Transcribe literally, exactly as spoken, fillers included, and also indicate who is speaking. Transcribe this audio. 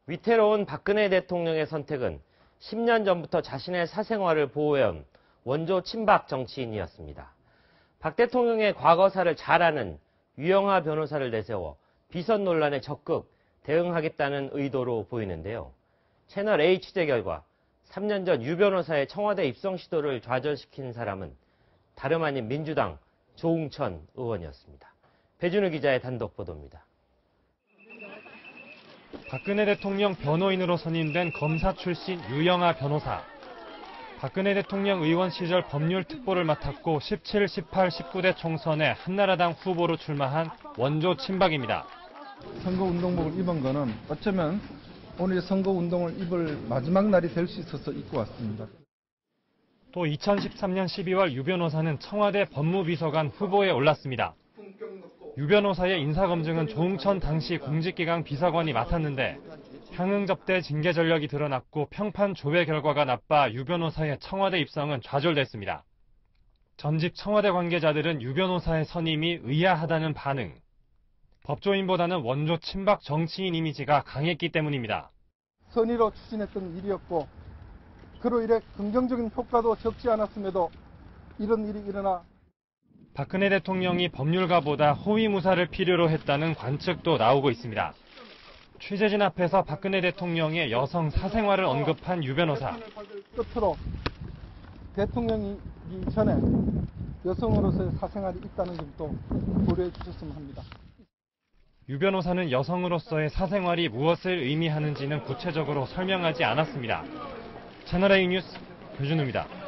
Speaker 1: 위태로운 박근혜 대통령의 선택은 십 년 전부터 자신의 사생활을 보호해온 원조 친박 정치인이었습니다. 박 대통령의 과거사를 잘 아는 유영하 변호사를 내세워 비선 논란에 적극 대응하겠다는 의도로 보이는데요. 채널 A 취재 결과 삼 년 전 유 변호사의 청와대 입성 시도를 좌절시킨 사람은 다름 아닌 민주당 조웅천 의원이었습니다. 배준우 기자의 단독 보도입니다.
Speaker 2: 박근혜 대통령 변호인으로 선임된 검사 출신 유영하 변호사. 박근혜 대통령 의원 시절 법률 특보를 맡았고 십칠, 십팔, 십구 대 총선에 한나라당 후보로 출마한 원조 친박입니다.
Speaker 3: 선거운동복을 입은 거는 어쩌면 오늘 선거운동을 입을 마지막 날이 될 수 있어서 입고 왔습니다.
Speaker 2: 또 이천십삼 년 십이월 유 변호사는 청와대 법무비서관 후보에 올랐습니다. 유 변호사의 인사검증은 조웅천 당시 공직기강 비서관이 맡았는데 향응접대 징계 전력이 드러났고 평판 조회 결과가 나빠 유 변호사의 청와대 입성은 좌절됐습니다. 전직 청와대 관계자들은 유 변호사의 선임이 의아하다는 반응. 법조인보다는 원조 친박 정치인 이미지가 강했기 때문입니다.
Speaker 3: 선의로 추진했던 일이었고 그로 인해 긍정적인 효과도 적지 않았음에도 이런 일이 일어나
Speaker 2: 박근혜 대통령이 법률가보다 호위무사를 필요로 했다는 관측도 나오고 있습니다. 취재진 앞에서 박근혜 대통령의 여성 사생활을 언급한 유 변호사.
Speaker 3: 끝으로 대통령이기 전에 여성으로서의 사생활이 있다는 점도 고려해 주셨으면 합니다.
Speaker 2: 유 변호사는 여성으로서의 사생활이 무엇을 의미하는지는 구체적으로 설명하지 않았습니다. 채널A 뉴스 배준우입니다.